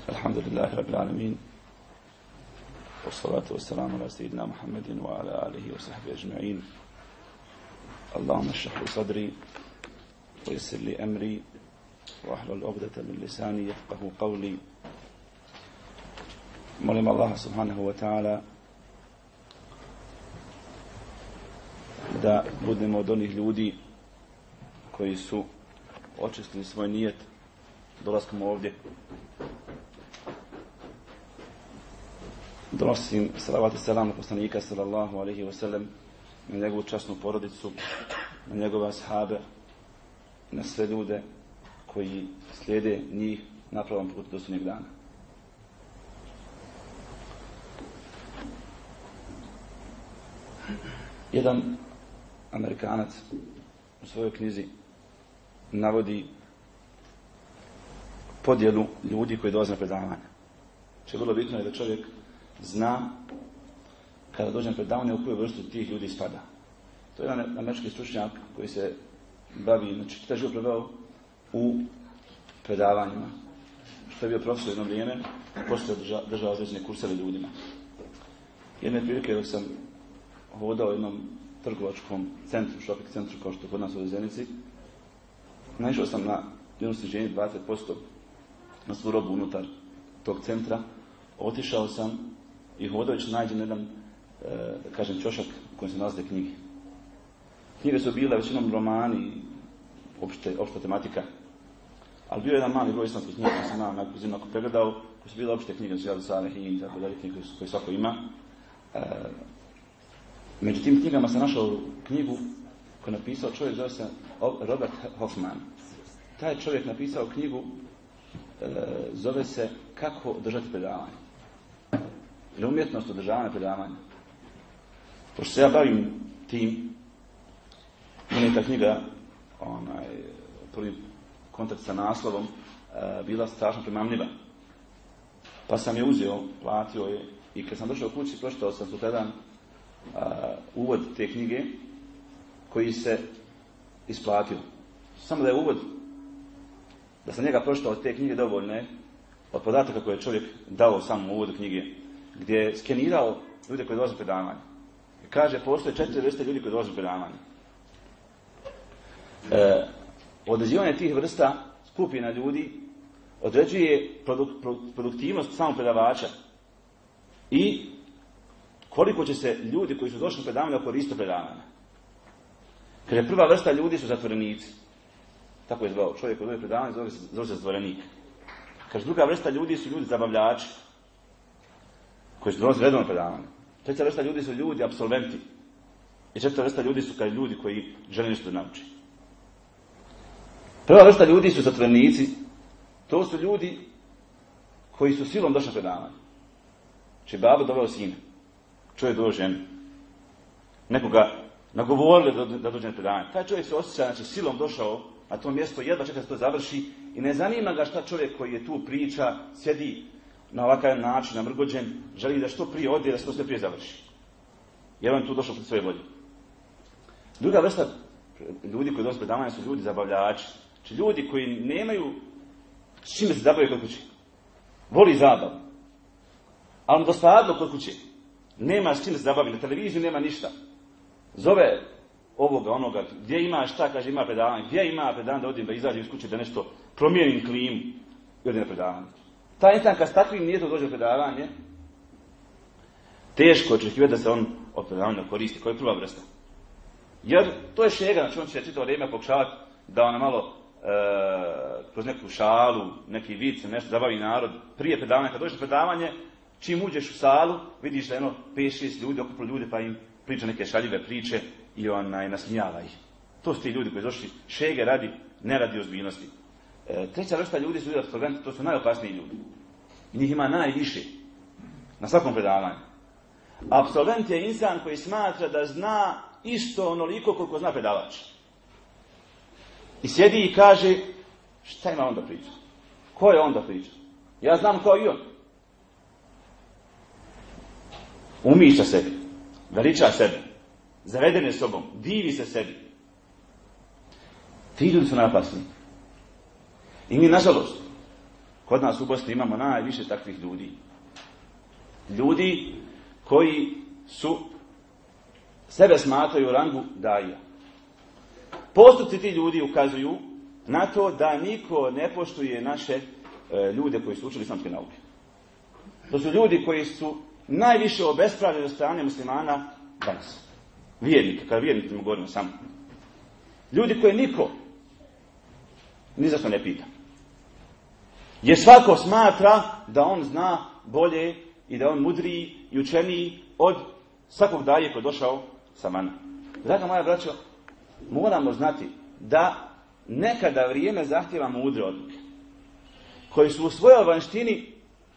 الحمد لله رب العالمين والصلاة والسلام على سيدنا محمد وعلى آله وصحبه أجمعين. اللهم اشرح لي صدري ويسر لي أمري واحلل عقدة من لساني يفقه قولي. Molim Allaha subhanahu wa ta'ala da budemo od onih ljudi koji su očistili svoj nijet dolaskom ovdje. Donosim salavat i selam na poslanika sallallahu alaihi wa sallam, na njegovu časnu porodicu, na njegove ashabe, na sve ljude koji slijede njih na pravom putu do sudnjeg dana. Jedan Amerikanac u svojoj knjizi navodi podjelu ljudi koji dolaze na predavanje. Znači, vrlo bitno je da čovjek zna kada dođe na predavanje u koju vrstu tih ljudi spada. To je jedan američki stručnjak koji se bavi, znači čitav život proveo u predavanjima. Što je bio profesor jedno vrijeme, poslije držao određene kurseve ljudima. Jedne prilike dok sam hodao u jednom trgovačkom centru, shopping centru kao što je kod nas u Zenici, naišao sam na jedno sniženje 20% na svu robu unutar tog centra. Otišao sam i hodajući nađem jedan, da kažem, ćošak u kojem se nalaze knjige. Knjige su bile većinom romani, opšta tematika, ali bio je jedan mali broj islamskih knjiga koji sam na kuzinu pregledao, koji su bile opšte knjige, Rijadu Salihin i tako dalje, knjige koje svako ima. Među tim knjigama sam našao knjigu koju je napisao čovjek, zove se Robert Hoffman. Taj čovjek napisao knjigu, zove se Kako održati predavanje. Ili umjetnost održavanja predavanja. Pošto se ja bavim tim, meni je ta knjiga, prvi kontakt sa naslovom, bila strašno primamljiva. Pa sam je uzeo, platio je i kad sam došao u kući, pročitao sam sutradan uvod te knjige koji se isplatio. Samo da je uvod, da sam njega pročitao od te knjige dovoljno je, od podataka koje je čovjek dao samom uvodu knjige, gdje je skenirao ljude koji dolaze predavanje. Kaže, postoje 4 vrste ljudi koji dolaze predavanje. Određivanje tih vrsta skupina ljudi određuje produktivnost samog predavača i koliko će se ljudi koji su došli na predavanje koristiti predavanja. Kaže, prva vrsta ljudi su zatvorenici. Tako je zvao čovjek koji dođe predavanje, zove se zatvorenik. Kaže, druga vrsta ljudi su ljudi zabavljači koji su dolaze redovno predavanje. Treća vrsta ljudi su ljudi apsolventi. I četvrta vrsta ljudi su kao ljudi koji žele nešto da nauči. Prva vrsta ljudi su zatvorenici. To su ljudi koji su silom došli na predavanje. Znači, babo doveo sina, čovjek doveo ženu, nekoga nagovorili da dođe na predavanje. Taj čovjek se osjeća, znači, silom došao na to mjesto, jedva čeka da se to završi i ne zanima ga šta čovjek koji je tu priča, sjedi na ovakav način, namrgođen, želi da što prije ode, da se to sve prije završi. Jer on je tu došao pred svoje volje. Druga vrsta ljudi koji dolaze predavanja su ljudi zabavljači. Znači ljudi koji nemaju s čime se zabavaju kod kuće. Voli zabavu. Ali mu dosadno kod kuće. Nema s čime se zabavi. Na televiziju nema ništa. Zove ovoga, onoga, gdje ima šta, kaže ima predavanje. Gdje ima predavanje da odim, da izađem iz kuće, da nešto promijenim klimu i odim na predavanje. Taj insan kad s takvim nijetom dođe na predavanje, teško očekivati da se on od predavanja koristi. Koja je prva vrsta? Jer to je šega, znači on će čitavo vrijeme pokušavati da ona malo kroz neku šalu, neki vic, nešto zabavi narod. Prije predavanja, kad dođeš na predavanje, čim uđeš u salu, vidiš da je 5-6 ljudi okupili ljude pa im priča neke šaljive priče i nasmijava ih. To su ti ljudi koji došli šege radi, ne radi ozbiljnosti. Treća vrsta ljudi su ljudi apsolventi, to su najopasniji ljudi. Njih ima najviše na svakom predavanju. Apsolvent je insan koji smatra da zna isto onoliko koliko zna predavač. I sjedi i kaže, šta ima on da priča? Ko je on da priča? Ja znam kao i on. Umišlja sebi, veliča sebe, zaveden je sobom, divi se sebi. Ti ljudi su najopasniji. I mi, nažalost, Kod nas u Bosni imamo najviše takvih ljudi. Ljudi koji su sebe smatraju u rangu daija. Postupci ti ljudi ukazuju na to da niko ne poštuje naše ljude koji su učili islamske nauke. To su ljudi koji su najviše obespravljeni od strane muslimana danas. Vjernik, kada vjernik mu govorimo samo. Ljudi koje niko ni za što ne pita. Jer svako smatra da on zna bolje i da on mudriji i učeniji od svakog daje koji je došao sa mana. Draga moja braćo, moramo znati da nekada vrijeme zahtjeva mudre odluke, koji su u svojoj vanštini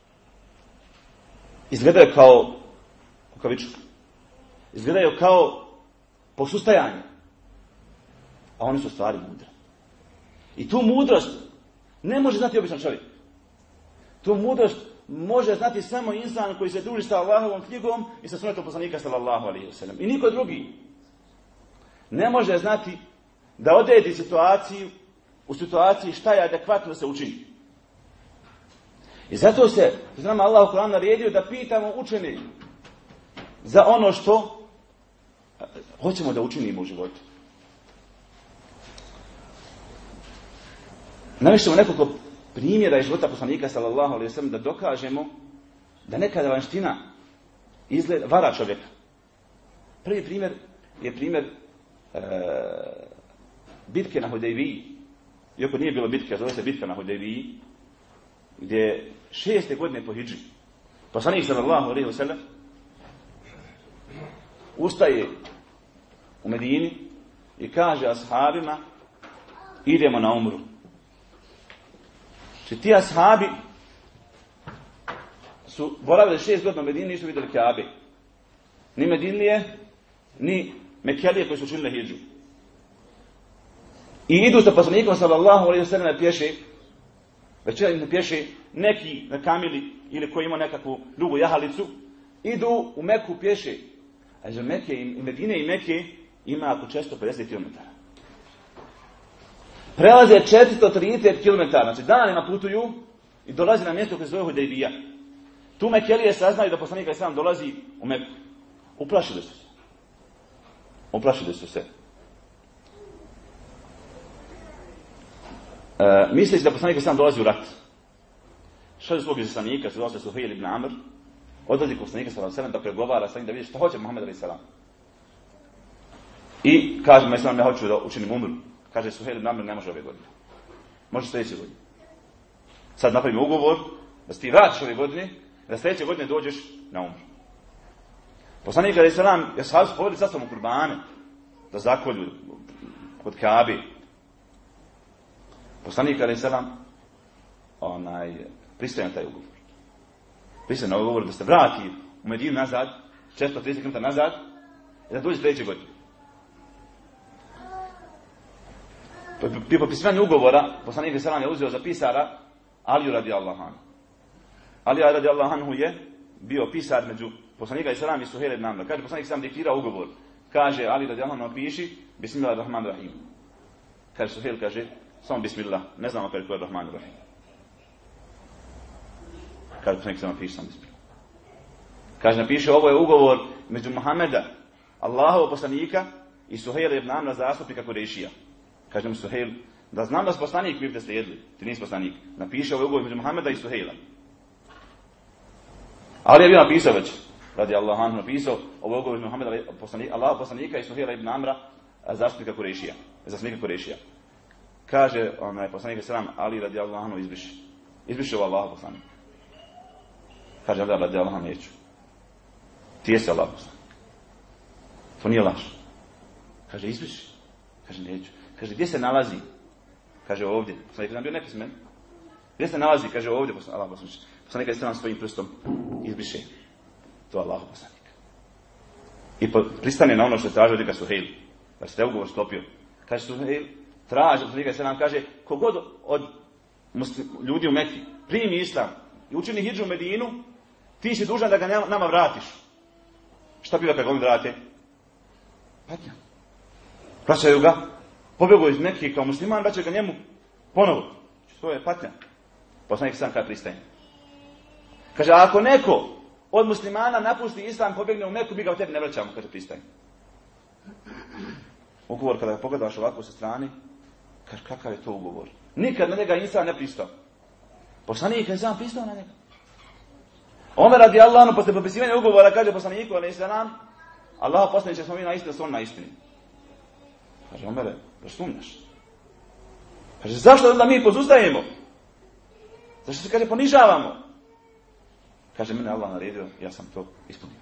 izgledaju kao kukavički, izgledaju kao posustajanje, a oni su stvari mudre. I tu mudrost ne može znati običan čovjek. Tu mudrost može znati samo insan koji se druži sa Allahovom knjigom i sa sunnetom poslanika sallallahu alejhi ve sellem. I niko drugi ne može znati da odredi u situaciji šta je adekvatno da se učini. I zato se nama Allah u Kur'anu naredio da pitamo učene za ono što hoćemo da učinimo u životu. Navešćemo nekoliko primjera iz života poslanika sallallahu alejhi ve sellem da dokažemo da nekada vanština vara čovjeka. Prvi primjer je primjer bitke na Hudejbiji. Iako nije bilo bitke, zove se bitka na Hudejbiji, gdje 6. godine po hidži poslanik sallallahu alejhi ve sellem ustaje u Medini i kaže ashabima idemo na umru. Znači ti ashabi su boravili 6 godina u Medini, nisu vidjeli Kabe. Ni Medinlije, ni Mekelije koji su učinili hidžu. I idu sa poslanikom sallallahu alejhi ve sellem na pješi, večera na pješi, neki na kamili ili koji ima nekakvu drugu jahalicu, idu u Meku pješi. A iz Meke i Medine i Meke ima oko 450 km. Prelaze 430 km, znači danima putuju i dolazi na mjesto koje se zove Hudejbija. Tu Mekelije saznaju da poslanik sam dolazi u Meku. Uplašili su se. Misleći da poslanik sam dolazi u rat. Šalju svog izaslanika, se zove Suhejl ibn Amr, odlazi kod poslanika sallallahu alejhi ve sellem da pregovara sa njim da vidi šta hoće Muhammed alejhi selam. I kaže mu islam, ja hoću da učinim umru. Kaže Suhejl ibn Amr, ne može ove godine. Može sljedeće godine. Sad napravimo ugovor da ti vratiš ove godine, da sljedeće godine dođeš na umru. Poslanik alejhi selam je sahabi povedali sa sobom kurbane da zakolju kod Kabe. Poslanik alejhi selam pristaje na taj ugovor. Pristaje na ugovor da se vrati u Medinu nazad, 430 km nazad, i da dođe sljedeće godine. Pri potpisivanju ugovora, poslanik alejhi selam je uzeo za pisara Aliju radijallahu anhu. Alija radijallahu anhu je bio pisar među poslanika alejhi selam i Suhejla ibn Amra. Kaže poslanik sam diktirao ugovor. Kaže Ali radijallahu anhu piši Bismillahirrahmanirrahim. Kaže Suhejl kaže samo Bismillah, ne znamo kako je Rahmanirrahim. Kaže poslanik sam piši samo Bismillah. Kaže napiše ovo je ugovor među Muhameda, Allahovog poslanika i Suhejla ibn Amra zastupnika Kurejšija. Kaže mu Suhejl da znam da si poslanik, vi biste slijedili, ti nisi poslanik. Napiše ovo je ugovor među Muhameda i Suhejla. Ali je bio napisao već, radi Allahu anhu napisao, ovo je ugovor između Muhameda, Allahov poslanika i Suhejla ibn Amra, zastupnika Kurejšija. Kaže poslanik selam Ali radi Allahu anhu izbriši ovo Allahov poslanik. Kaže Ali radi Allahu anhu neću. Ti jesi Allahov poslanik. To nije laž. Kaže izbriši. Kaže neću. Kaže gdje se nalazi? Kaže ovdje. Poslanik selam bio nepismen. Gdje se nalazi? Kaže ovdje Allahov poslanik. Poslanik je selam svojim prstom izbriše. To je Allahov poslanik. I pristane na ono što je tražio od Suhejl. Da se te ugovor sklopio. Kaže Suhejl, traži, poslanik selam kaže, kogod od ljudi u Mekki primi islam i učini hidžu u Medinu, ti si dužan da ga nama vratiš. Šta biva kad ga oni vrate? Patnja. Vraćaju ga, pobjegao iz Mekke kao musliman, vraćaju ga njemu ponovo. To je patnja. Poslanik sam kada pristaje. Kaže, ako neko od muslimana napusti islam, pobjegne u Meku, mi ga od tebi ne vraćamo, kaže pristaje. Ugovor kada ga pogledaš ovako sa strane, kaže, kakav je to ugovor? Nikad na njega insan ne pristao. Poslanik je sam pristao na njega. Omer radijallahu anhu posle potpisivanja ugovora kaže poslaniku alejhi selam: Allah poslaniče, smo mi na istini, on na istini. Kaže Omere, da sumnjaš? Kaže, zašto onda mi pozustajemo? Zašto se, kaže, ponižavamo? Kaže, mene Allah naredio, ja sam to ispunio.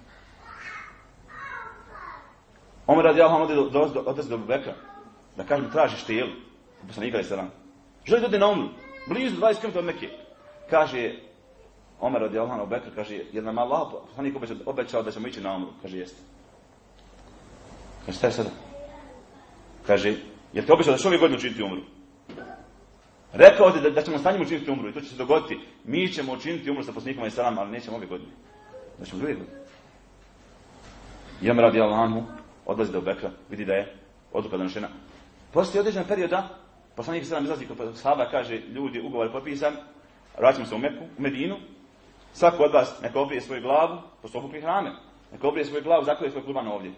Omer radijallahu anhu odlazi do Abu Bekra, da kaže mu traži štijelu, poslanika alejhi selam. Želi dođe na umru, blizu 20 km od Mekke. Kaže Omer radijallahu anhu Bekr, kaže, jer nam Allah poslanik obećao da ćemo ići na umru. Kaže, jeste. Kaže, šta je sada? Kaže, jer te obećao da će ove godine učiniti umru? Rekao ti da ćemo s njim učiniti umru i to će se dogoditi. Mi ćemo učiniti umru sa poslanikom alejhi selam, ali nećemo ove godine. Da ćemo druge godine. I Omer radijallahu anhu odlazi do Bekra, vidi da je odluka donošena. Poslije određenog perioda, poslanik selam izlazi kod sahaba, kaže, ljudi, ugovor je potpisan, vraćamo se u Meku, u Medinu. Svako od vas neka obrije svoju glavu, to su obukli hrame, neka obrije svoju glavu, zaklije svoj kurban ovdje.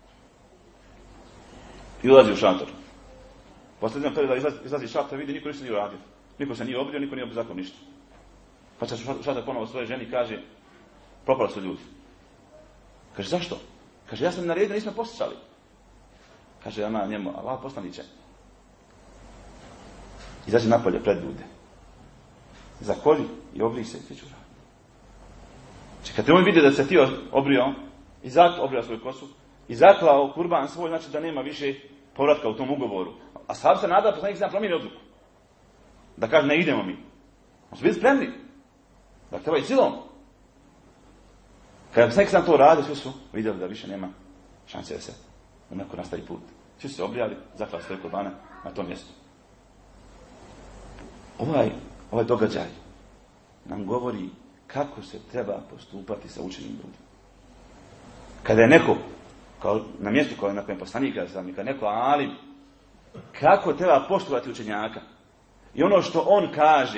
I ulazi u šator. Posljednja perioda izlazi iz šatora, vidi, niko ništa nije uradio. Niko se nije obrio, niko nije zakon ništa. Pa će šator ponovo svoje ženi kaže, propali su ljudi. Kaže, zašto? Kaže, ja sam naredio, nismo poslušali. Kaže ona njemu, Allah poslaniče. Izađe napolje pred ljude. Zakolji i obrij se, ti ću raditi. Znači, kad te on vidi da se ti obrio i obrio svoju kosu i zaklao kurban svoj, znači da nema više povratka u tom ugovoru. A sahabi se nada da poslanik sam promijeni odluku. Da kaže, ne idemo mi. On su bili spremni. Da treba i silom. Kada poslanik sam to radio, svi su vidjeli da više nema šanse da se u Meku nastavi put. Svi su se obrijali, zaklali svoje kurbane na tom mjestu. Ovaj događaj nam govori kako se treba postupati sa učenim ljudima. Kada je neko, kao na mjestu kao na kojem poslanik sam, kada neko alim, kako treba poštovati učenjaka. I ono što on kaže,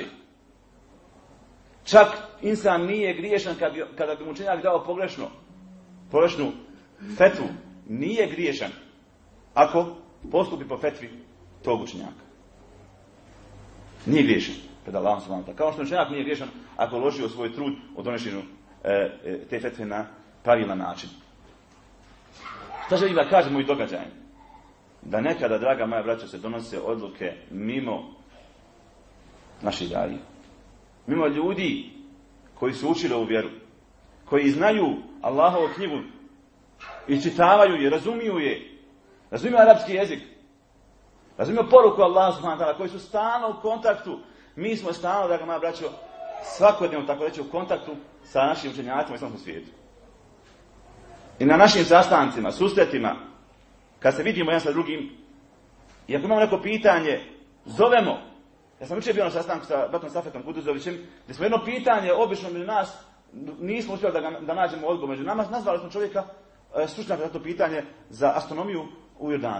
čak insan nije griješan kada bi mu učenjak dao pogrešnu fetvu, nije griješan ako postupi po fetvi tog učenjaka. Nije griješan pred Allahom subhanahu wa ta'ala. Kao što učenjak nije griješan ako uložio svoj trud u donošenju te fetve na pravilan način. Šta želim da kažem moj događaj? Da nekada, draga moja braćo, se donose odluke mimo naših daji. Mimo ljudi koji su učili ovu vjeru. Koji znaju Allahovu knjigu i čitavaju je, razumiju je. Razumiju arapski jezik. Razumiju poruku Allaha subhanahu wa ta'ala, koji su stalno u kontaktu. Mi smo stalno, draga moja braćo, svakodnevno, tako reći, u kontaktu sa našim učenjacima u islamskom svijetu. I na našim sastancima, susretima, kad se vidimo jedan sa drugim, i ako imamo neko pitanje, zovemo. Ja sam jučer bio na sastanku sa bratom Safetom Kuduzovićem, gdje smo jedno pitanje, obično među nas, nismo uspjeli da nađemo odgovor među nama, nazvali smo čovjeka stručnjaka za to pitanje za astronomiju u Jordanu.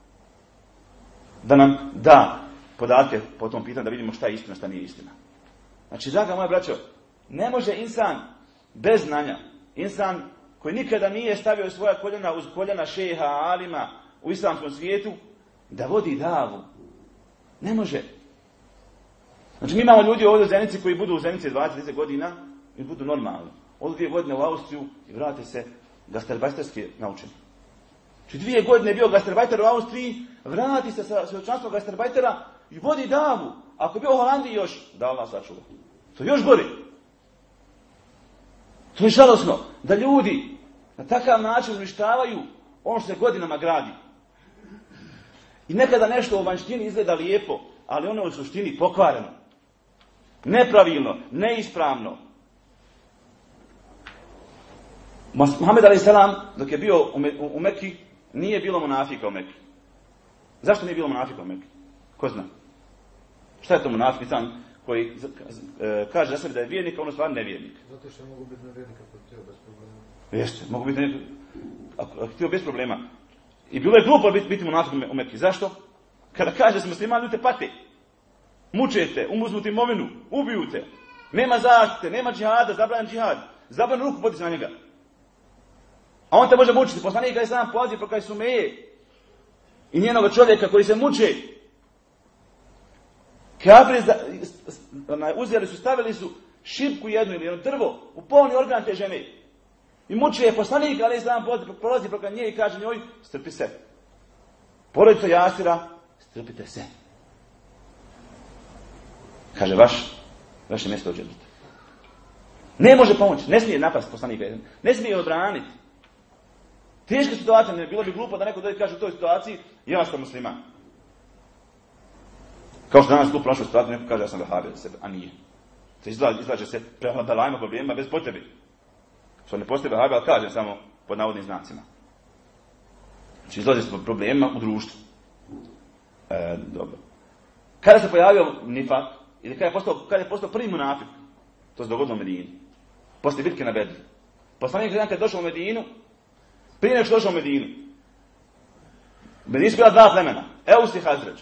Da nam da podatke po tom pitanju, da vidimo šta je istina, šta nije istina. Znači, draga moja braćo, ne može insan bez znanja, insan koji nikada nije stavio svoja koljena uz koljena šeha, alima u islamskom svijetu, da vodi davu. Ne može. Znači, mi imamo ljudi ovdje u Zenici koji budu u Zenici 20-30 godina i budu normalni. Odu 2 godine u Austriju i vrate se gastarbajterski naučeni. Znači, 2 godine je bio gastarbajter u Austriji, vrati se sa svjedočanstvom gastarbajtera i vodi davu. Ako je bio u Holandiji još, da Allah sačuva. To je još gori. To je žalosno da ljudi na takav način uništavaju ono što se godinama gradi. I nekada nešto u vanjštini izgleda lijepo, ali ono u suštini pokvareno. Nepravilno, neispravno. Muhammed a.s. dok je bio u Mekki, nije bilo munafika u Mekki. Zašto nije bilo munafika u Mekki? Ko zna? Šta je to munafik? Sam koji kaže za sebe da je vjernik, a ono stvarno nevjernik. Zato što mogu biti nevjernik ako htio bez problema. Jeste, mogu biti ako htio bez problema. I bilo je glupo biti munafik u Mekki. Zašto? Kada kaže da se muslimani, ljudi pate. mučete, umuznu ti imovinu, ubiju te. Nema zaštite, nema džihada, zabranjen džihad. Zabranjen ruku podići na njega. A on te može mučiti. Poslanik je sam polazi prokaj Sumeje i njenog čovjeka koji se muče. Kafiri uzeli su, stavili su šipku jednu ili jedno drvo u polni organ te žene. I muče je poslanik, ali sam prolazi prokaj nje i kaže njoj, strpi se. Porodica Jasira, strpite se. Kaže, vaše mjesto u džennetu. Ne može pomoći, ne smije napast poslanika, ne smije odbraniti. Teška situacija, ne bilo bi glupo da neko dođe kaže u toj situaciji, ja sam musliman. Kao što danas glupo našoj situaciji, neko kaže ja sam vehabija za sebe, a nije. To izlaže se prema belajima problemima bez potrebe. Što ne postoji vehabija, ali kažem samo pod navodnim znacima. Znači izlaže se problemima u društvu. Dobro. Kada se pojavio nifak, ili kada je postao prvi munafik, to se dogodilo u Medini. Poslije bitke na Bedru. Poslanik kada je došao u Medinu, prije nego što došao u Medinu, Medini su bila dva plemena, Eus i Hazređ.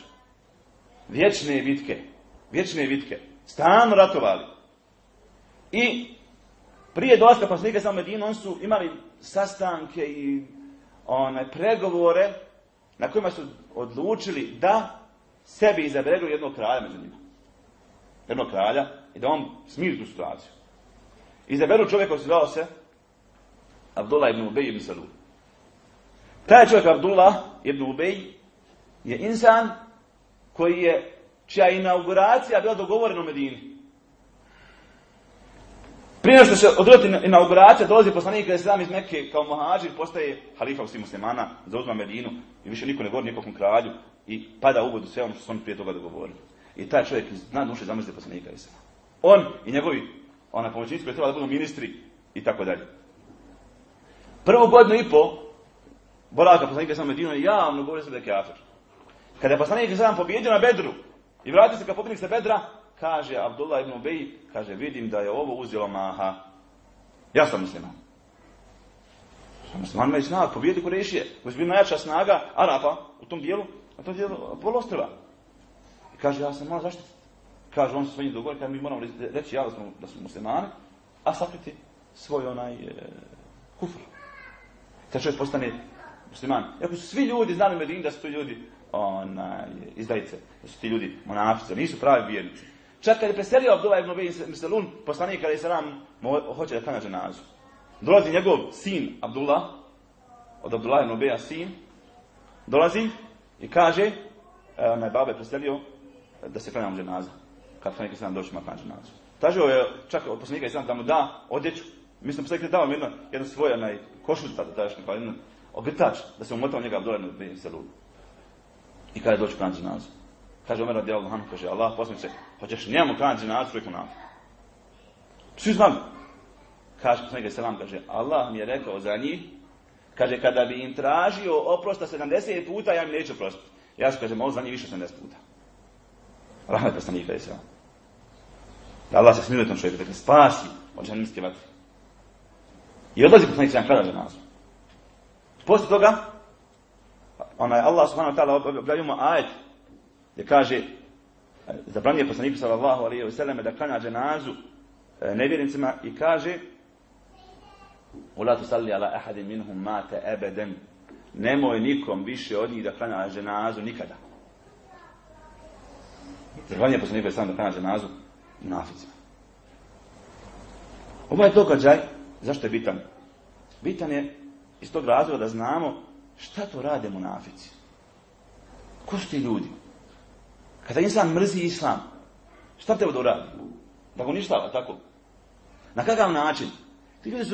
Vječne bitke, stalno ratovali. I prije dolaska poslanika sa Medinu, oni su imali sastanke i pregovore na kojima su odlučili da sebi izaberu jednog kralja među njima. Jednog kralja i da on smiri tu situaciju. Izaberu čovjeka koji se zvao se Abdullah ibn Ubej ibn Salul. Taj čovjek Abdullah ibn Ubej je insan čija inauguracija bila dogovorena u Medini. Prije što se održati inauguracija, dolazi poslanik Islam iz Mekke kao muhadžir, postaje halifa svih muslimana, zauzma Medinu i više niko ne govori nikakvom kralju i pada u vodu sve ono što su oni prije toga dogovorili. I taj čovjek zna duše zamisli poslanika Islama. On i njegovi pomoćnici koji treba da budu ministri i tako dalje. Prvu godinu i po boravka poslanika Islama Medinu je javno govorio se da je kafir. Kada je poslanik Islam pobjedio na Bedru i vratio se kao pobjednik sa Bedra, kaže Abdullah ibn Ubej, kaže vidim da je ovo uzelo maha. Ja sam musliman. Musliman ima i snaga, pobjedi Kurešije, koji su bili najjača snaga Arapa u tom dijelu, na tom dijelu poluostrva. I kaže, ja sam malo zaštititi. Kaže, on se svojim dogovori, kaže, mi moramo reći da smo muslimani, a sakriti svoj kufr. Taj čovjek postane musliman. Iako su svi ljudi znali u Medini da su to ljudi izdajice, da su ti ljudi monafici, nisu pravi vjernici. Čak kad je preselio Abdullah ibn Ubej ibn Salul, poslanik alejhi selam hoće da klanja dženazu. Dolazi njegov sin Abdullah, od Abdullah ibn Ubeja sin, dolazi i kaže, baba je preselio da se klanja dženaza. Kad poslanik alejhi selam došao na klanja dženazu. Tražio je čak od poslanika alejhi selam da mu da odjeću. Mislim poslanik je dao mu jednu svoju košulju tadašnju, kao jedan ogrtač da se umotao njega Abdullah ibn Ubej ibn Salul. I kada je doći klanja dženazu. Kaže Omer radijallahu anhu, kaže Allah poslanice, hoćeš njemu klanjati dženazu, rekao nam. Svi znali. Kaže poslanik selam, kaže Allah mi je rekao za njih, kaže kada bi im tražio oprosta 70 puta, ja im neću oprostiti. Ja ću, kaže, malo za njih više 70 puta. Rahmet poslanika selam. Da Allah se smiluje tom čovjeku, dakle spasi od džahannamske vatre. I odlazi poslanik selam klanja dženazu. Poslije toga Allah subhanahu wa ta'ala objavio mu ajet gdje kaže, zabranio je poslaniku sallallahu alejhi ve selleme da klanja dženazu nevjernicima i kaže وَلَا تُصَلِّ عَلَى أَحَدٍ مِنْهُمْ مَاتَ أَبَدًا. Nemoj nikom više od njih da klanja dženazu nikada. Zabranio je poslaniku sallallahu da klanja dženazu munaficima. Ovaj događaj, zašto je bitan? Bitan je iz tog razloga da znamo šta to rade munafici. Ko su ti ljudi? Kada insan mrzi islam, šta treba da uradi? Da ga uništava, tako? Na kakav način? Ti ljudi su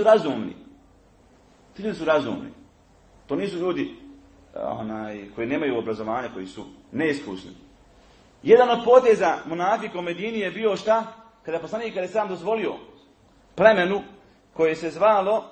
razumni. To nisu ljudi koji nemaju obrazovanja, koji su neiskusni. Jedan od poteza munafika u Medini je bio šta? Kada poslanik je sam dozvolio plemenu koje se zvalo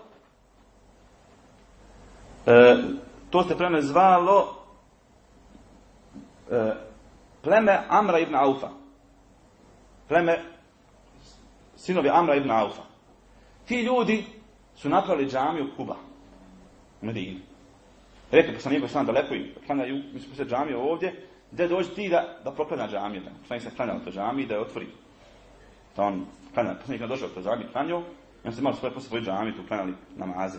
pleme Amra ibn Aufa. Pleme sinovi Amra ibn Aufa. Ti ljudi su napravili džamiju Kuba u Medini. Rekli poslaniku sam daleko im klanjaju, mi smo se džamiju ovdje gdje dođi ti da proklanja džamiju. Poslanik se klanjao to džamiji da je otvori. Da on klanja, poslanik je došao to džamiju, klanjao, i on se malo posle svoju džamiju tu klanjali namaze.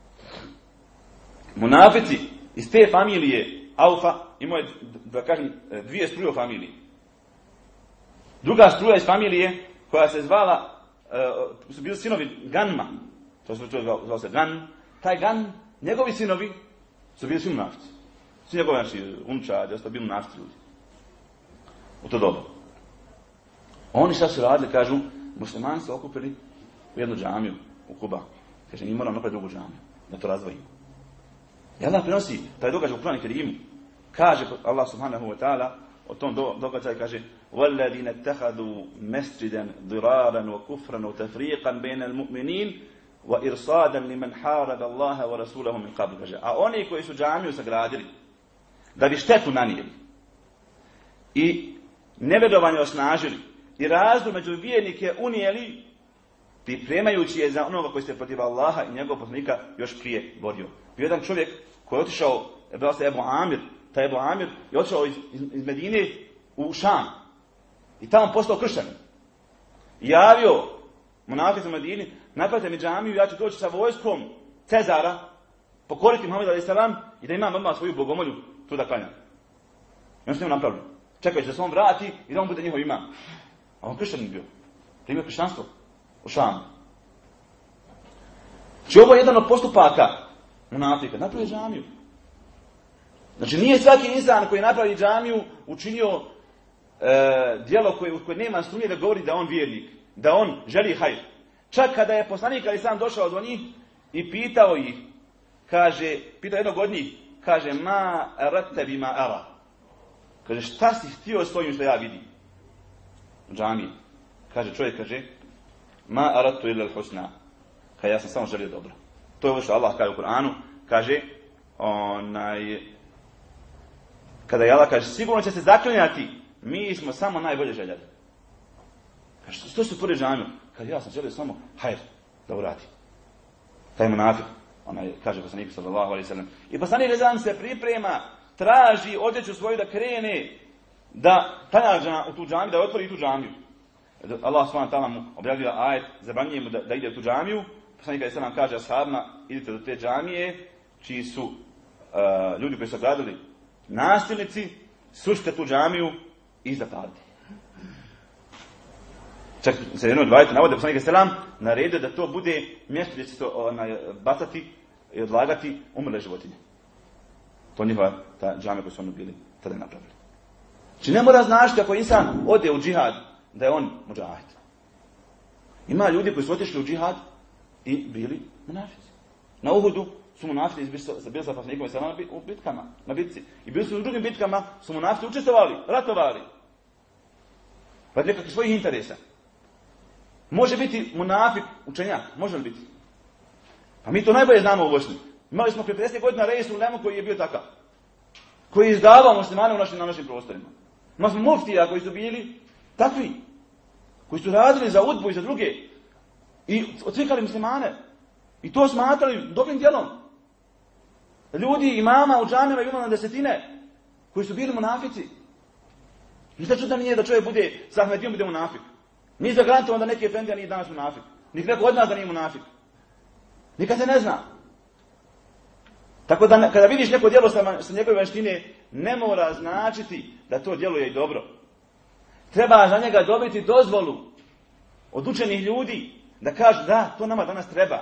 Munafici iz te familije Aufa imao je, da kažem, dvije struje u familiji. Druga struja iz familije koja se zvala, su bili sinovi Ganma, to zvao se Gan. Taj Gan, njegovi sinovi su bili svi munafici. Svi njegovi, znači, unčadi, ostali bili munafici ljudi. U to doba. Oni šta su radili, kažu, muslimani su okupili u jednu džamiju u Kuba. Kaže, mi moramo napraviti drugu džamiju, da to razdvojimo. I Allah prenosi taj događaj u Kur'anu Kerimu. Kaže Allah subhanahu wa ta'ala o tom događaju, kaže وَالَّذِينَ اتَّخَذُوا مَسْجِدًا ضِرَارًا وَكُفْرًا وَتَفْرِيقًا بَيْنَ الْمُؤْمِنِينَ وَإِرْصَادًا لِمَنْ حَارَبَ اللَّهَ وَرَسُولَهُ مِنْ قَبْلِ. Kaže, a oni koji su džamiju sagradili da bi štetu nanijeli i nevjerovanje osnažili i razdor među vjernike unijeli, pripremajući je za onoga koji se protiv Allaha i njegovog poslanika još prije borio. Bio jedan čovjek koji je otišao, bio se Ebu Amir, taj Ebu Amir je otišao iz Medine u Šam i tamo postao kršćanin. Javio munafici u Medini, napravite mi džamiju, ja ću doći sa vojskom Cezara, pokoriti Muhammed a.s. i da imam odmah svoju bogomolju tu da klanjam. I on s njim napravio. Čekajući da se on vrati i da on bude njihov imam. A on kršćanin bio. Primio kršćanstvo u Šamu. Znači ovo je jedan od postupaka munafika. Napravi džamiju. Znači nije svaki insan koji napravi džamiju učinio djelo koje nema sumnje da govori da on vjernik, da on želi hajr. Čak kada je poslanik ali sam došao do njih i pitao ih, kaže, pitao jednog od njih, kaže, ma aratte bima ara. Kaže, šta si htio s ovim što ja vidim? Džamiji. Kaže, čovjek kaže, ma arattu illa al-husna. Kaže, ja sam samo želio dobro. To je ovo što Allah kaže u Kur'anu, kaže, kada je Allah kaže, sigurno će se zaklinjati, mi smo samo najbolje željeli. Kaže, što su pored džamiju? Kaže, ja sam želio samo hajr da uradi. Taj munafik, kaže poslanik sallallahu alejhi ve sellem. I poslanik se priprema, traži odjeću svoju da krene, da klanja u tu džamiju, da otvori tu džamiju. Allah subhanahu wa ta'ala mu objavio ajet, zabranjuje mu da ide u tu džamiju. Poslanik sallallahu alejhi ve sellem kaže ashabima, idite do te džamije, čiji su ljudi koji su gradili nasilnici, srušite tu džamiju i zapalite. Čak se jedno odvajati navode, poslanik sallallahu alejhi ve sellem naredio da to bude mjesto gdje će se to bacati i odlagati umrle životinje. To njihova ta džamija koju su oni bili tada napravili. Znači ne mora značiti ako insan ode u džihad da je on muđahid. Ima ljudi koji su otišli u džihad i bili munafici. Na Uhudu su munafici bili sa poslanikom u bitkama, na bitci. I bili su u drugim bitkama, su munafici učestvovali, ratovali. Radi nekakvih svojih interesa. Može biti munafik učenjak, može li biti? Pa mi to najbolje znamo u Bosni. Imali smo prije 50 godina Reis Ulemu koji je bio takav. Koji je izdavao muslimane na našim prostorima. Imali smo muftija koji su bili takvi. Koji su radili za udbu i za druge. I odcvikali muslimane. I to smatrali dobrim djelom. Ljudi, imama u džamijama bilo na desetine. Koji su bili munafici. Ništa čudno nije da čovjek bude, sa Ahmedijom bude munafik. Mi zagarantujemo da neki efendija nije danas munafik. Nik neko od nas da nije munafik. Nikad se ne zna. Tako da kada vidiš neko djelo sa njegove vanštine, ne mora značiti da to djeluje i dobro. Treba za njega dobiti dozvolu od učenih ljudi da kažu da, to nama danas treba.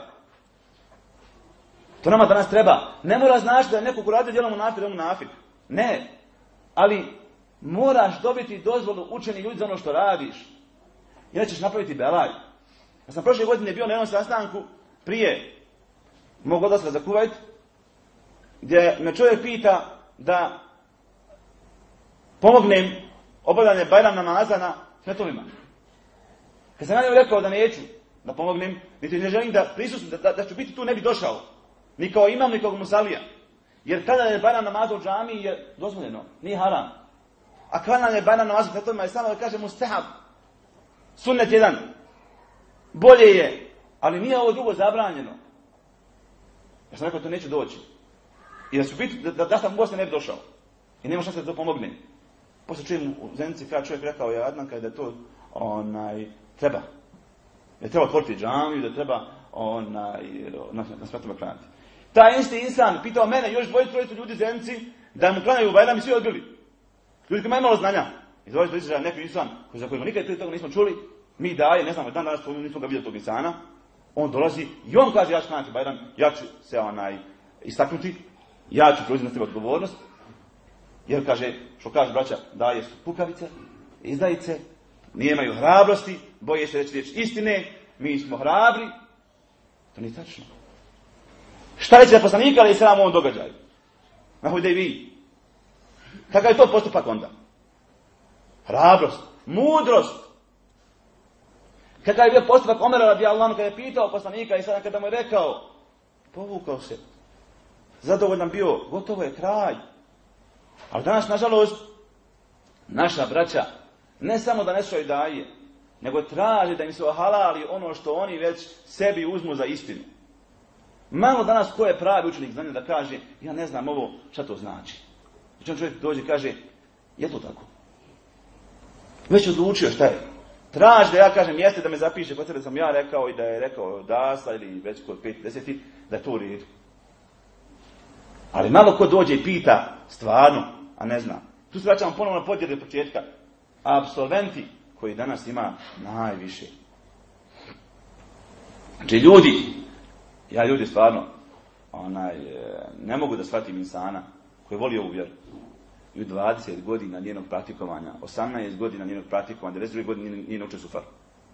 To nama danas treba. Ne mora značiti da je neko ko radi djelo munafik. Ne. Ali moraš dobiti dozvolu učenih ljudi za ono što radiš. Inače ćeš napraviti belaj. Ja sam prošle godine bio na jednom sastanku prije mog odlaska za Kuvajt, gdje me čovjek pita da pomognem obavljanje Bajram namaza na smetovima. Kad sam ja njemu rekao da neću da pomognem, niti ne želim da prisustvujem, da ću biti tu, ne bi došao. Ni kao imam, ni kao musalija. Jer kada je Bajram namaza u džamiji je dozvoljeno, nije haram. A kada je Bajram namaza u smetovima je samo da kaže mustahab. Sunnet jedan. Bolje je, ali nije ovo drugo zabranjeno. Ja sam rekao to neće doći. I da su biti, da sam u Bosni ne bi došao. I nema šanse da to pomogne. Poslije čujem u Zenici kada čovjek rekao je Adnan kada je to treba. Da treba otvoriti džamiju, da treba na smetima klanjati. Taj isti insan pitao mene, još trojicu ljudi Zenici, da mu klanjaju u Bajram i svi odbili. Ljudi koji imaju malo znanja. I dolazi do izražaja neki insan, za kojima nikad prije toga nismo čuli, mi daje, ne znamo, dan danas nismo ga vidjeli tog insana, on dolazi i on kaže ja ću klanjati Bajram, ja ću se istaknuti, ja ću preuzeti na sebe odgovornost, jer kaže, što kaže braća, daje su kukavice, izdajice, nemaju hrabrosti, boje se reći riječ istine, mi smo hrabri. To nije tačno. Šta reći da poslanika ali se nam u ovom događaju? Na Hudejbiji. Kakav je to postupak onda? Hrabrost, mudrost. Kakav je bio postupak Omera radijallahu anhu kada je pitao poslanika i sada kada mu je rekao, povukao se, zadovoljan bio, gotovo je kraj. Ali danas, nažalost, naša braća ne samo da ne slušaju daje, nego traže da im se ohalali ono što oni već sebi uzmu za istinu. Malo danas ko je pravi učenik znanja da kaže, ja ne znam ovo, šta to znači. Znači čovjek dođe i kaže, je to tako? Već odlučio šta je. Traži da ja kažem jeste, da me zapiše kod sebe da sam ja rekao i da je rekao Dasa ili već kod 5-10, da je to u redu. Ali malo ko dođe i pita stvarno, a ne zna. Tu se vraćamo ponovno na podjelu početka. Apsolventi koji danas ima najviše. Znači ljudi stvarno ne mogu da shvatim insana koji voli ovu vjeru. I u 20 godina njenog praktikovanja, 18 godina njenog praktikovanja, 92 godine nije naučio sufar.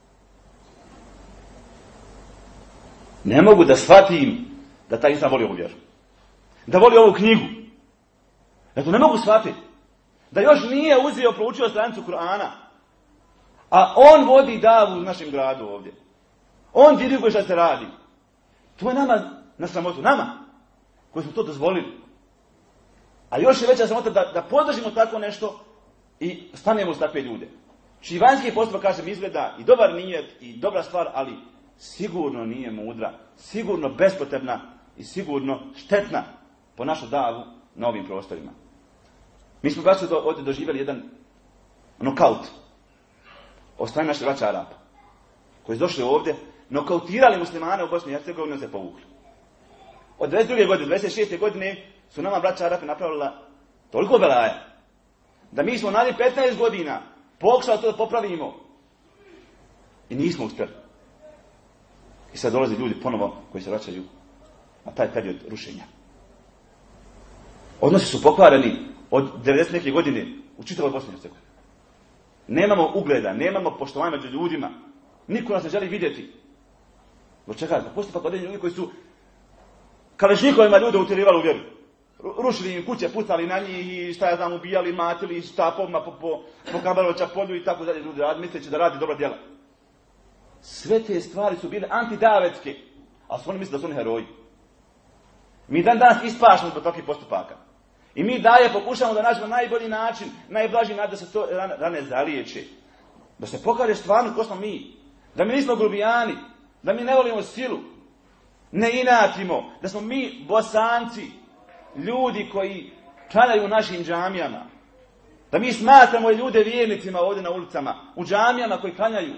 Ne mogu da shvatim da taj insan voli ovu vjeru. Da voli ovu knjigu. Ja to ne mogu shvatiti. Da još nije uzeo, proučio stranicu Kur'ana. A on vodi davu u našem gradu ovdje. On diriguje šta se radi. To je nama na sramotu. Nama. Koji smo to dozvolili. A još je veća sramota da podržimo tako nešto i stanemo uz takve ljude. Čiji vanjski postupak, kažem, izgleda i dobar nijet i dobra stvar, ali sigurno nije mudra, sigurno bespotrebna i sigurno štetna po našu davu na ovim prostorima. Mi smo baš ovdje doživjeli jedan nokaut od strane naših braća Arapa, koji su došli ovdje, nokautirali muslimane u Bosni i Hercegovini i se povukli. Od 22. godine, 26. godine su nama braća Arapi napravila toliko belaja, da mi smo nadje 15 godina pokušali to da popravimo i nismo uspjeli. I sad dolaze ljudi ponovo koji se vraćaju na taj period rušenja. Odnosi su pokvareni od 90 neke godine u čitavoj Bosni i Hercegovini. Nemamo ugleda, nemamo poštovanja među ljudima. Niko nas ne želi vidjeti. Zbog čega? Pa postupak određeni ljudi koji su kaležnikovima ljude utjerivali u vjeru. Rušili im kuće, pucali na njih i šta ja znam, ubijali, matili štapovima po Kambarovača polju i tako dalje ljudi radi, misleći da radi dobra djela. Sve te stvari su bile antidavetske, ali su oni mislili da su oni heroji. Mi danas ispašamo zbog takvih postupaka. I mi dalje pokušamo da nađemo najbolji način, najblaži način da se to rane zaliječe. Da se pokaže stvarno ko smo mi. Da mi nismo grubijani, da mi ne volimo silu, ne inatimo, da smo mi Bosanci, ljudi koji klanjaju u našim džamijama. Da mi smatramo ljude vjernicima ovdje na ulicama, u džamijama koji klanjaju.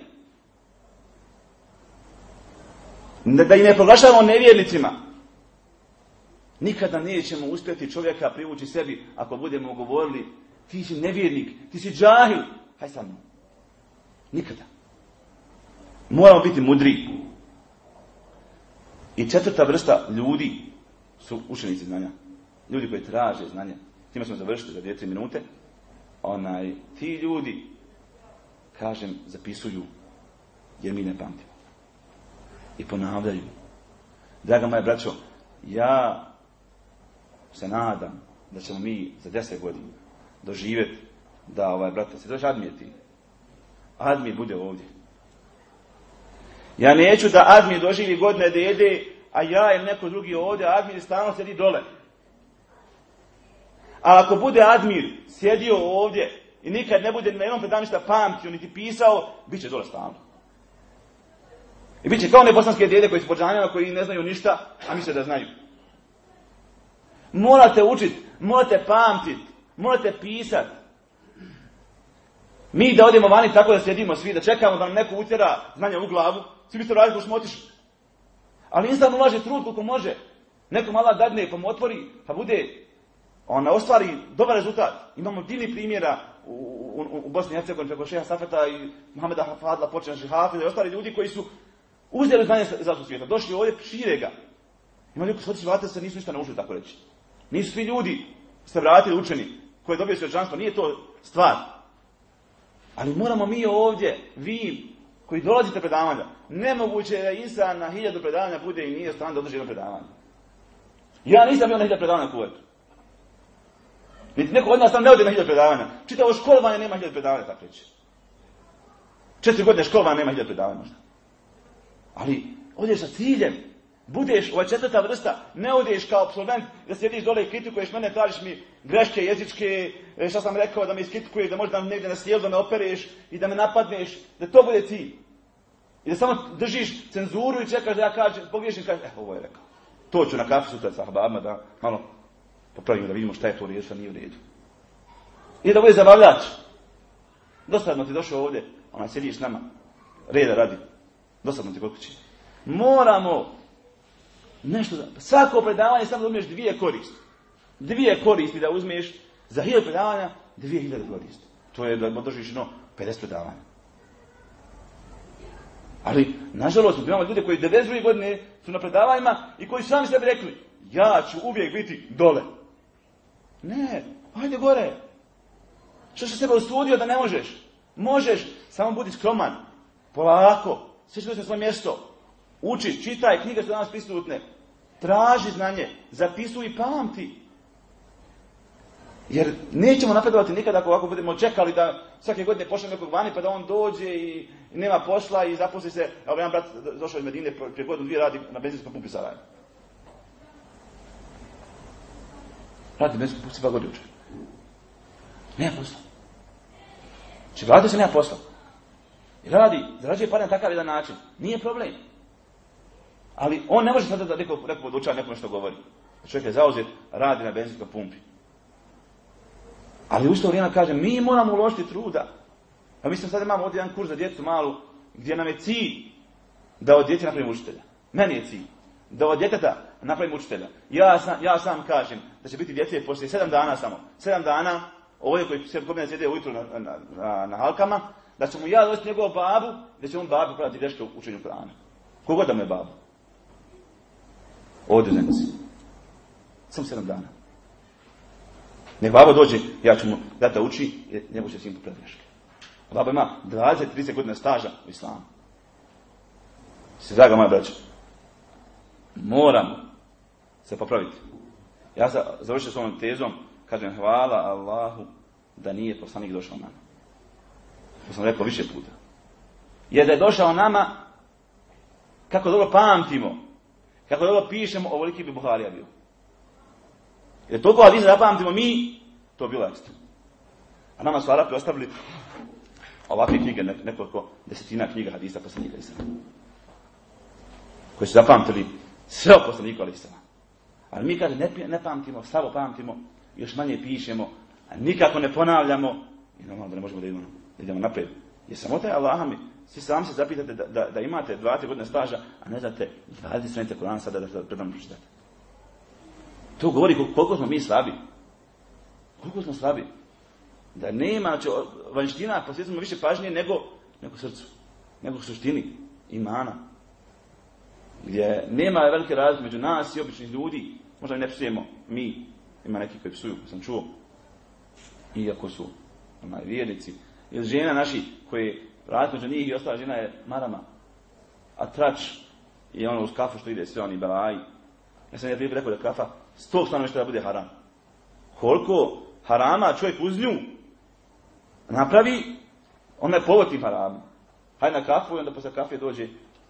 Da ih ne proglašavamo nevjernicima. Nikada nećemo uspjeti čovjeka privući sebi ako budemo govorili ti si nevjernik, ti si džahil. Haj sa mnom. Nikada. Moramo biti mudri. I četvrta vrsta ljudi su učenici znanja. Ljudi koji traže znanje. Time smo završili za 2-3 minute. Ti ljudi, kažem, zapisuju jer mi ne pamtimo. I ponavljaju. Draga moja braćo, ja se nadam da ćemo mi za 10 godina doživjeti da brate se dođe Admir bude ovdje. Ja neću da Admir doživi godine da jede, a ja ili neko drugi ovdje, Admir stalno sjedi dole. Ali ako bude Admir sjedio ovdje i nikad ne bude na jednom predavanju ništa pamtio niti pisao, bit će dole stalno. I bit će kao one bosanske djede koji su po džamijama koji ne znaju ništa, a misle da znaju. Morate učiti, morate pamtiti, morate pisati. Mi da odemo vani tako da sjedimo svi, da čekamo da nam neko utjera znanje u glavu, svi bi se radili ko smo otišli. Ali insan ulaže trud koliko može. Neko Allah dadne, pa mu otvori, pa bude, ona ostvari dobar rezultat. Imamo divni primjera u Bosni i Hercegovini preko šeha Safeta i Muhameda Fadla, počinjaši Hafiza i ostali ljudi koji su uzeli znanje za svog svijeta. Došli ovdje, šire ga. Ima ljudi koji su otišli vratili se, nisu ništa naučili, tako reći. Nisu svi ljudi se vratili učeni koji dobiju svjedočanstvo, nije to stvar. Ali moramo mi ovdje, vi koji dolazite predavanja, nemoguće je da insan na 1000 predavanja bude i nije stan da održi jedno predavanje. Ja nisam bio na 1000 predavanja u Kuvajtu. Niti neko od nas tam ne ode na 1000 predavanja. Čitavo školovanje nema 1000 predavanja, tako reći. 4 godine školovanja nema 1000 predavanja možda. Ali odeš sa ciljem, budeš, ova 4. vrsta, ne odeš kao absolvent da sjediš dole i kritikuješ mene, tražiš mi greške jezičke, šta sam rekao, da me iskritikuješ, da možda negdje na sjelu, da me opereš i da me napadneš, da to bude cilj. I da samo držiš cenzuru i čekaš da ja kažem, pogriješim i kažem, ovo je rekao. To ću na kafu sutra sa ahbabima da malo popravimo, da vidimo šta je to u redu, šta nije u redu. I da bude zabavljač. Dosadno ti došao ovdje, sjediš s nama, reda radi. Dosadno ti kod kući. Moramo nešto svako predavanje samo da uzmeš 2 koristi. 2 koristi da uzmeš za 1000 predavanja, 2000 koristi. To je da održiš 50 predavanja. Ali, nažalost, imamo ljude koji 92 godine su na predavanjima i koji su sami sebi rekli, ja ću uvijek biti dole. Ne, ajde gore. Što si sebe usudio da ne možeš? Možeš, samo budi skroman. Polako, sve ćeš na svoje mjesto. Uči, čitaj, knjige su danas prisutne. Traži znanje, zapisuj i pamti. Jer nećemo napredovati nikada ako ovako budemo čekali da svake godine pošle nekog vani pa da on dođe i nema posla i zaposli se. Evo, jedan brat došao iz Medine, prije godinu 2 radi na benzinskoj pumpi Sarajevo. Radi benzinskoj pumpi 2 godine učer. Nema posla. Či vratio se nema posla. I radi, zarađuje pare na takav jedan način. Nije problem. Ali on ne može sada da neko podučava nekom što govori. Čovjek je zauzet, radi na benzinskoj pumpi. Ali u isto vrijeme kažem, mi moramo uložiti truda. Pa mislim sad imamo ovdje jedan kurs za djecu malu, gdje nam je cilj da od djece napravimo učitelja. Meni je cilj da od djeteta napravimo učitelja. Ja sam kažem da će biti djece poslije 7 dana samo. 7 dana, ovdje koji se kod mene sjede ujutru na halkama, da ćemo ja doći njegovu babu, da će on babu praviti greške u učenju Kur'ana. Kogod da me babu. Ovdje u Zenici. Samo 7 dana. Nek baba dođe, ja ću mu dati da uči, jer njemu će sin popraviti greške. Baba ima 20-30 godina staža u islamu. Se draga moja braća, moramo se popraviti. Ja sam završio s ovom tezom, kažem hvala Allahu da nije poslanik došao nama. To sam rekao više puta. Jer da je došao nama, kako dobro pamtimo, kako dobro pišemo, ovoliki bi Buharija bio. Jer toliko hadisa zapamtimo mi, to bilo ekstra. A nama su Arapi ostavili ovakve knjige, nekoliko desetina knjiga hadisa poslanika Islama. Koji su zapamtili sve o poslaniku Islama. Ali mi kada ne pamtimo, slabo pamtimo, još manje pišemo, a nikako ne ponavljamo, i normalno da ne možemo da idemo naprijed. Jer samota je Allaha mi, svi sami se zapitate da imate 20 godina staža, a ne znate 20 stranica Kur'ana sada da predam pročitate. To govori koliko smo mi slabi. Koliko smo slabi. Da nema, znači, vanština posjećamo više pažnje nego srcu. Nego suštini imana. Gdje nema velike razlike među nas i običnih ljudi. Možda ne psujemo mi. Ima neki koji psuju, sam čuo. Iako su vjernici. Ili žena naši koji razlika među njih i ostala žena je marama. A trač je ono uz kafu što ide sve oni belaji. Ja sam prije rekao da kafa 100 stanovišta da bude haram. Koliko harama čovjek uz nju napravi, ona je povod tim haramom. Hajde na kafu i onda posle kafe dođe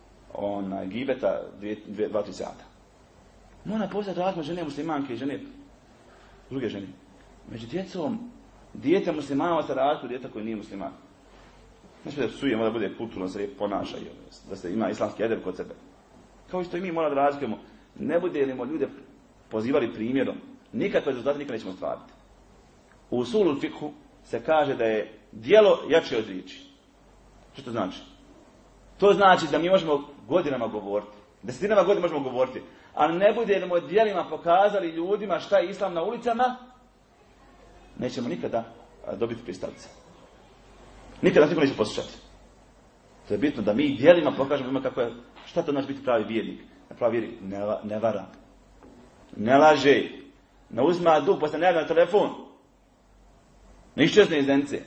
gibeta 2-3 sata. Mora postati različno žene muslimanke i žene druge žene. Među djecom, dijete muslimana se razliku dijete koji nije musliman. Znači da psuje, mora da bude kulturno, da se lijepo ponaša, da se ima islamski edeb kod sebe. Kao što i mi moramo da razlikujemo. Ne budemo ljude pozivali primjerom, nikakve rezultate nikad nećemo stvariti. U usulul fikhu se kaže da je djelo jače od riječi. Što to znači? To znači da mi možemo godinama govoriti. Desetinama godina možemo govoriti. Ali ne budemo djelima pokazali ljudima šta je islam na ulicama, nećemo nikada dobiti pristalice. Nikada nas niko neće poslušati. To je bitno da mi djelima pokažemo ljudima kako je, šta to znači biti pravi vjernik. Pravi vjernik ne vara. Ne laže. Ne uzma dug, posle ne javlja na telefon. Ne iščezne iz dence.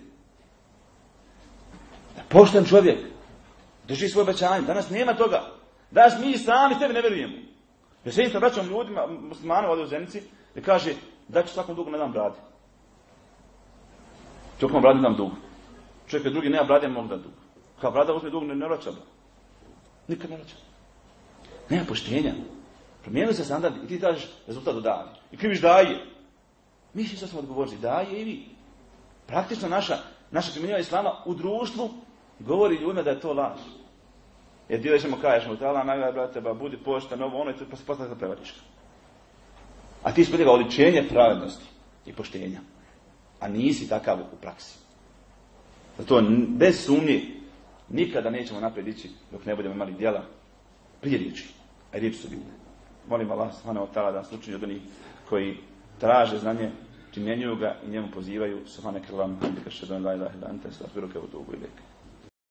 Pošten čovjek. Drži svoje obećanje. Danas nema toga. Danas mi sami tebi ne vjerujemo. Ja sedim sa braćom ljudima, muslimanima ovdje u Zenici, i kaže, da ću svakom dugu ne dam brade. Čovjek ima brade, ne dam dug. Čovjek je drugi, nema brade, mogu da dug. Kao brada uzme dug, ne vraća. Nikad ne vraća. Nema poštenja. Promijenili se standard i ti tražiš rezultat od daje. I kriviš daje. Mi što smo odgovorili, daje i vi. Praktično naša primjenjiva islama u društvu govori ljudima da je to laž. Jer dio ćemo kažeš mu, tala nagrada, brate, ba, budi pošten, ovo, ono, i to se postavlja za prevariška. A ti ispod njega oličenje pravednosti i poštenja. A nisi takav u praksi. Zato bez sumnje nikada nećemo naprijed ići dok ne budemo imali djela prije riječi. A riječi su bitne. Molim Allah subhanahu wa ta'ala da nas učini od onih koji traže znanje, primjenjuju ga i njemu pozivaju. Subhanaka Allahumma wa bihamdika, ashhadu an la ilaha illa anta, astaghfiruka wa atubu ilayk.